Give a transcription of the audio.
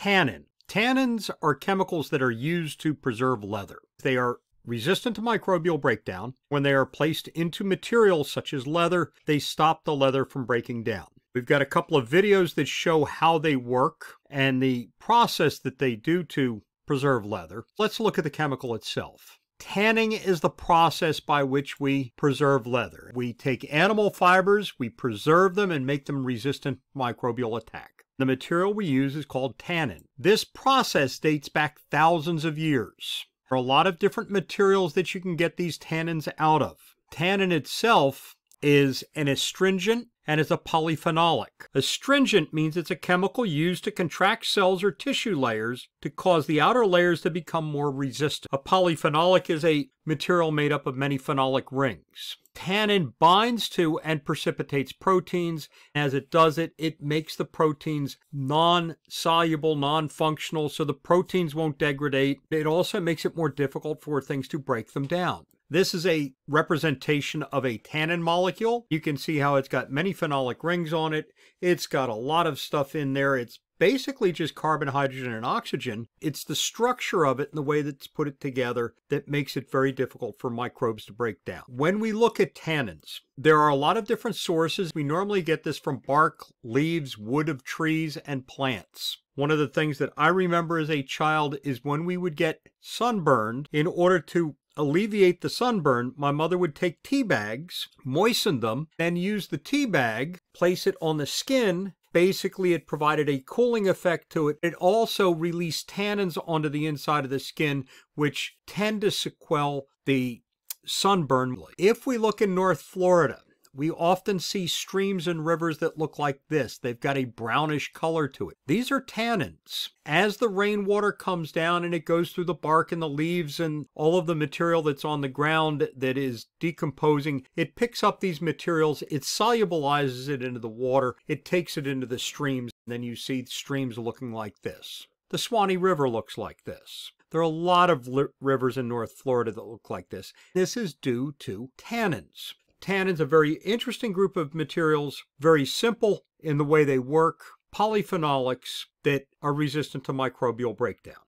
Tannin. Tannins are chemicals that are used to preserve leather. They are resistant to microbial breakdown. When they are placed into materials such as leather, they stop the leather from breaking down. We've got a couple of videos that show how they work and the process that they do to preserve leather. Let's look at the chemical itself. Tanning is the process by which we preserve leather. We take animal fibers, we preserve them and make them resistant to microbial attack. The material we use is called tannin. This process dates back thousands of years. There are a lot of different materials that you can get these tannins out of. Tannin itself is an astringent and is a polyphenolic. Astringent means it's a chemical used to contract cells or tissue layers to cause the outer layers to become more resistant. A polyphenolic is a material made up of many phenolic rings. Tannin binds to and precipitates proteins. As it does it, it makes the proteins non-soluble, non-functional, so the proteins won't degrade. It also makes it more difficult for things to break them down. This is a representation of a tannin molecule. You can see how it's got many phenolic rings on it. It's got a lot of stuff in there. It's basically just carbon, hydrogen, and oxygen. It's the structure of it and the way that's put it together that makes it very difficult for microbes to break down. When we look at tannins, there are a lot of different sources. We normally get this from bark, leaves, wood of trees, and plants. One of the things that I remember as a child is when we would get sunburned, in order to alleviate the sunburn, my mother would take tea bags, moisten them, and use the tea bag, place it on the skin. Basically, it provided a cooling effect to it. It also released tannins onto the inside of the skin, which tend to sequel the sunburn. If we look in North Florida, we often see streams and rivers that look like this. They've got a brownish color to it. These are tannins. As the rainwater comes down and it goes through the bark and the leaves and all of the material that's on the ground that is decomposing, it picks up these materials, it solubilizes it into the water, it takes it into the streams, and then you see streams looking like this. The Swanee River looks like this. There are a lot of rivers in North Florida that look like this. This is due to tannins. Tannins, a very interesting group of materials, very simple in the way they work, polyphenolics that are resistant to microbial breakdown.